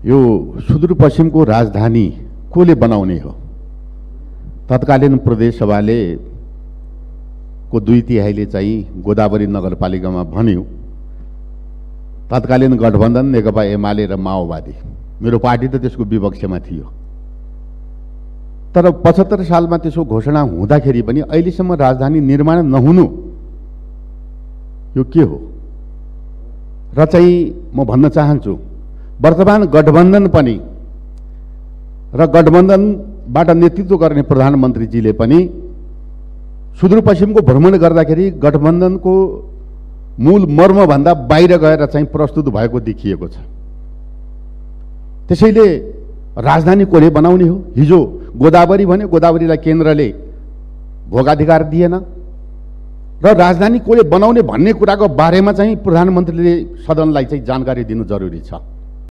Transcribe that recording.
यो सुदूरपश्चिमको राजधानी कोले बनाउने हो? तत्कालीन प्रदेश सभाले को 2/3 चाहिँ गोदावरी नगरपालिकामा भन्यो। तत्कालीन गठबन्धन नेकपा एमाले र माओवादी, मेरो पार्टी त त्यसको विपक्षमा थियो। तर 75 सालमा त्यसो घोषणा हुँदाखेरि पनि अहिलेसम्म राजधानी निर्माण नहुनु यो के हो? र चाहिँ म भन्न चाहन्छु, वर्तमान गठबन्धन पनि र गठबन्धनबाट नेतृत्व गर्ने प्रधानमन्त्रीजीले पनि सुदूरपश्चिमको भ्रमण गर्दाखेरि गठबन्धनको मूल मर्मभन्दा बाहिर गएर चाहिँ प्रस्तुत भएको देखिएको छ। त्यसैले राजधानी कोले बनाउने हो? हिजो गोदावरी भन्यो, गोदावरीलाई केन्द्रले भोगाधिकार दिएन र राजधानी कोले बनाउने भन्ने कुराको बारेमा चाहिँ प्रधानमन्त्रीले सदनलाई चाहिँ जानकारी दिनु जरुरी छ।